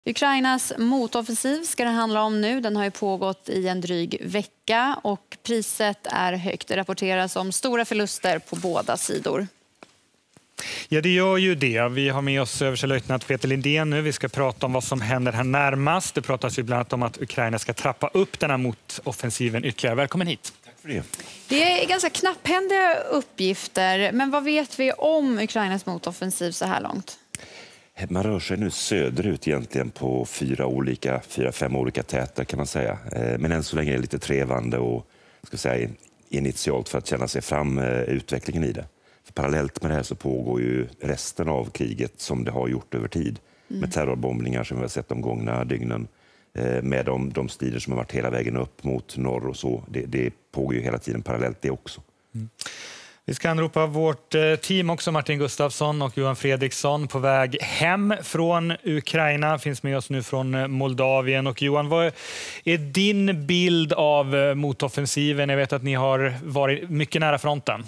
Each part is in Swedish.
Ukrainas motoffensiv ska det handla om nu. Den har ju pågått i en dryg vecka och priset är högt. Det rapporteras om stora förluster på båda sidor. Ja, det gör ju det. Vi har med oss överstelöjtnant Peter Lindén nu. Vi ska prata om vad som händer här närmast. Det pratas ju bland annat om att Ukraina ska trappa upp den här motoffensiven ytterligare. Välkommen hit. Tack för det. Det är ganska knapphändiga uppgifter, men vad vet vi om Ukrainas motoffensiv så här långt? Man rör sig nu söderut egentligen på fyra, fem olika täter kan man säga. Men än så länge är det lite trevande och initialt för att känna sig fram utvecklingen i det. För parallellt med det här så pågår ju resten av kriget som det har gjort över tid. Med terrorbombningar som vi har sett de gångna dygnen. Med de strider som har varit hela vägen upp mot norr och så. Det pågår ju hela tiden parallellt det också. Vi ska anropa vårt team också, Martin Gustafsson och Johan Fredriksson, på väg hem från Ukraina. Finns med oss nu från Moldavien. Och Johan, vad är din bild av motoffensiven? Jag vet att ni har varit mycket nära fronten.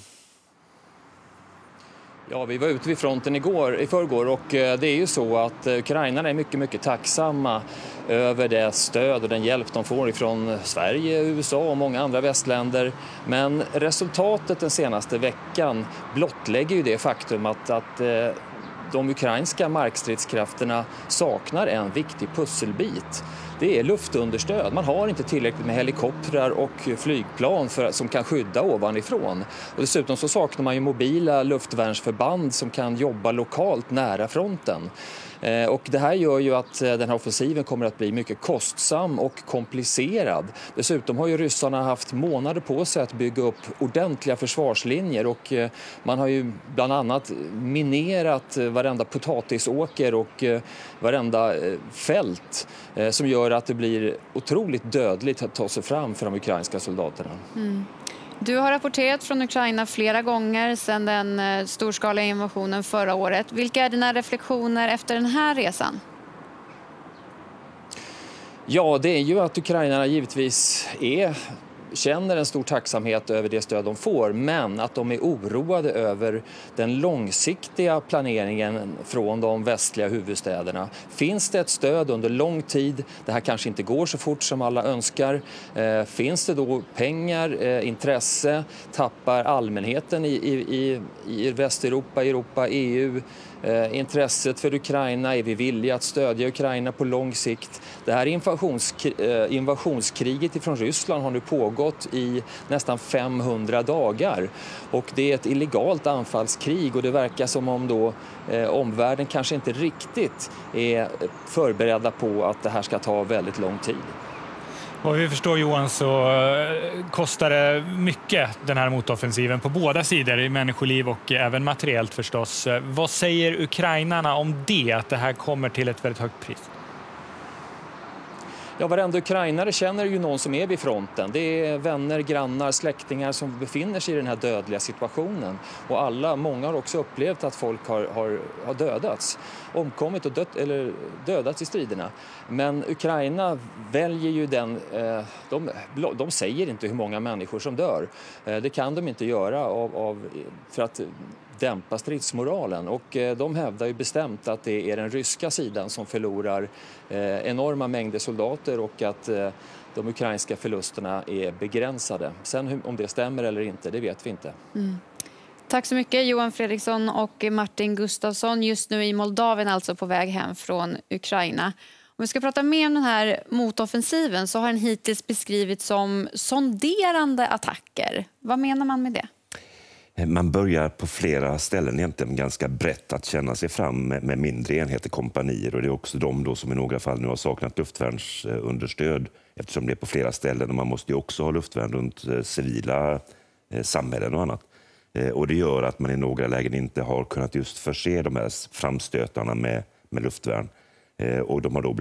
Ja, vi var ute vid fronten i förrgår och det är ju så att ukrainarna är mycket tacksamma över det stöd och den hjälp de får ifrån Sverige, USA och många andra västländer. Men resultatet den senaste veckan blottlägger ju det faktum att de ukrainska markstridskrafterna saknar en viktig pusselbit. Det är luftunderstöd. Man har inte tillräckligt med helikoptrar och flygplan som kan skydda ovanifrån. Och dessutom så saknar man ju mobila luftvärnsförband som kan jobba lokalt nära fronten. Och det här gör ju att den här offensiven kommer att bli mycket kostsam och komplicerad. Dessutom har ju ryssarna haft månader på sig att bygga upp ordentliga försvarslinjer och man har ju bland annat minerat varenda potatisåker och varenda fält som gör att det blir otroligt dödligt att ta sig fram för de ukrainska soldaterna. Du har rapporterat från Ukraina flera gånger sedan den storskaliga invasionen förra året. Vilka är dina reflektioner efter den här resan? Ja, det är ju att ukrainarna givetvis känner en stor tacksamhet över det stöd de får, men att de är oroade över den långsiktiga planeringen från de västliga huvudstäderna. Finns det ett stöd under lång tid, det här kanske inte går så fort som alla önskar, finns det då pengar, intresse, tappar allmänheten i Västeuropa, Europa, EU, intresset för Ukraina, är vi villiga att stödja Ukraina på lång sikt? Det här invasionskriget från Ryssland har nu pågått i nästan 500 dagar och det är ett illegalt anfallskrig och det verkar som om då omvärlden kanske inte riktigt är förberedda på att det här ska ta väldigt lång tid. Vad vi förstår, Johan, så kostar det mycket den här motoffensiven på båda sidor, i människoliv och även materiellt förstås. Vad säger ukrainarna om det, att det här kommer till ett väldigt högt pris? Ja, varenda ukrainare känner ju någon som är vid fronten. Det är vänner, grannar, släktingar som befinner sig i den här dödliga situationen. Och många har också upplevt att folk har dödats, omkommit och dödats i striderna. Men Ukraina väljer ju de säger inte hur många människor som dör. Det kan de inte göra för att dämpa stridsmoralen och de hävdar ju bestämt att det är den ryska sidan som förlorar enorma mängder soldater och att de ukrainska förlusterna är begränsade. Sen om det stämmer eller inte, det vet vi inte. Tack så mycket, Johan Fredriksson och Martin Gustafsson, just nu i Moldavien, alltså på väg hem från Ukraina. Om vi ska prata mer om den här motoffensiven så har den hittills beskrivits som sonderande attacker. Vad menar man med det? Man börjar på flera ställen egentligen ganska brett att känna sig fram med mindre enheter, kompanier, och det är också de då som i några fall nu har saknat luftvärnsunderstöd eftersom det är på flera ställen och man måste ju också ha luftvärn runt civila samhällen och annat. Och det gör att man i några lägen inte har kunnat just förse de här framstötarna med luftvärn och de har då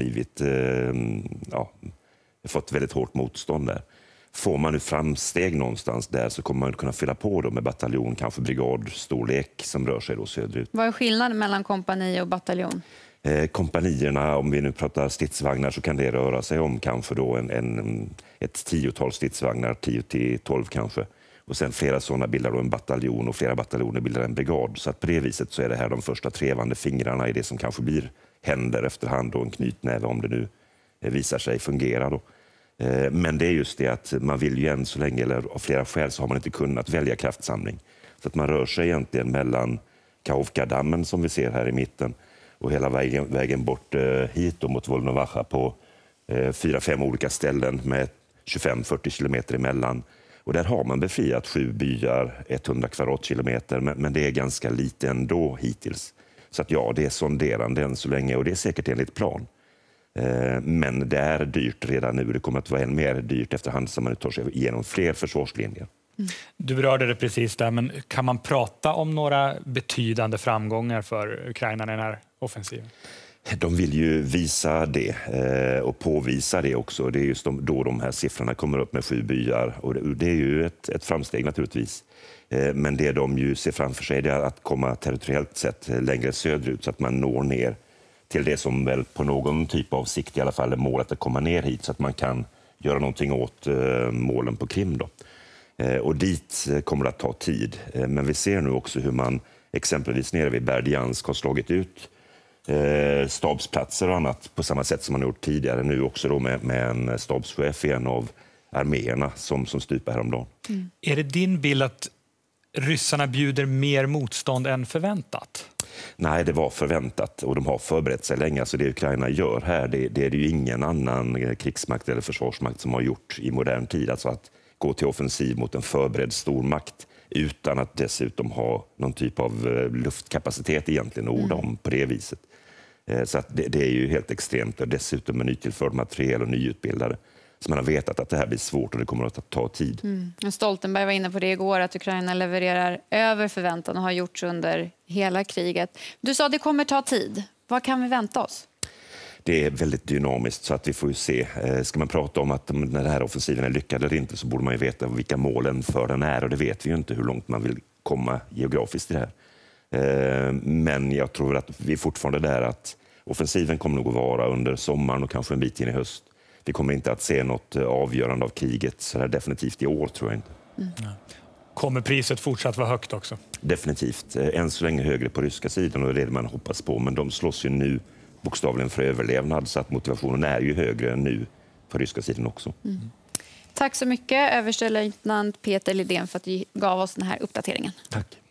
fått väldigt hårt motstånd där. Får man nu framsteg någonstans där så kommer man kunna fylla på då med bataljon, kanske brigadstorlek som rör sig då söderut. Vad är skillnaden mellan kompani och bataljon? Kompanierna, om vi nu pratar stridsvagnar, så kan det röra sig om kanske då ett 10-tal stridsvagnar, 10-12 kanske. Och sen flera sådana bildar då en bataljon och flera bataljoner bildar en brigad. Så att på det viset så är det här de första trevande fingrarna i det som kanske blir händer efterhand och en knytnäve om det nu visar sig fungera. Då. Men det är just det att man vill ju än så länge, eller av flera skäl så har man inte kunnat välja kraftsamling. Så att man rör sig egentligen mellan Kahovka-dammen som vi ser här i mitten och hela vägen bort hit då mot Volnovacha på 4-5 olika ställen med 25-40 kilometer emellan. Och där har man befriat 7 byar, 100 kvadratkilometer, men det är ganska lite ändå hittills. Så att ja, det är sonderande än så länge och det är säkert enligt plan. Men det är dyrt redan nu. Det kommer att vara än mer dyrt efterhand som man tar sig igenom fler försvarslinjer. Du berörde det precis där, men kan man prata om några betydande framgångar för Ukraina i den här offensiven? De vill ju visa det och påvisa det också. Det är just då de här siffrorna kommer upp med 7 byar. Och det är ju ett framsteg naturligtvis. Men det de ju ser framför sig är att komma territoriellt sett längre söderut så att man når ner till det som väl på någon typ av sikt i alla fall är målet att komma ner hit så att man kan göra någonting åt målen på Krim då. Och dit kommer det att ta tid. Men vi ser nu också hur man exempelvis nere vid Berdjansk har slagit ut stabsplatser och annat på samma sätt som man gjort tidigare. Nu också då med en stabschef i en av arméerna som stupar häromdagen. Är det din bild att ryssarna bjuder mer motstånd än förväntat? Nej, det var förväntat och de har förberett sig länge. Så det Ukraina gör här, det är det ju ingen annan krigsmakt eller försvarsmakt som har gjort i modern tid. Alltså att gå till offensiv mot en förberedd stormakt utan att dessutom ha någon typ av luftkapacitet egentligen att orda om på det viset. Så att det är ju helt extremt och dessutom med nytillförd materiel och nyutbildade. Så man har vetat att det här blir svårt och det kommer att ta tid. Stoltenberg var inne på det igår att Ukraina levererar över förväntan och har gjorts under hela kriget. Du sa att det kommer ta tid. Vad kan vi vänta oss? Det är väldigt dynamiskt så att vi får ju se. Ska man prata om att den här offensiven är lyckad eller inte så borde man ju veta vilka målen för den är och det vet vi ju inte hur långt man vill komma geografiskt i det här. Men jag tror att vi är fortfarande där att offensiven kommer nog att vara under sommaren och kanske en bit in i höst. Vi kommer inte att se något avgörande av kriget så här definitivt i år tror jag inte. Kommer priset fortsatt vara högt också? Definitivt. Än så länge högre på ryska sidan och det är det man hoppas på. Men de slåss ju nu bokstavligen för överlevnad så att motivationen är ju högre nu på ryska sidan också. Tack så mycket överstelöjtnant Peter Lidén för att du gav oss den här uppdateringen. Tack.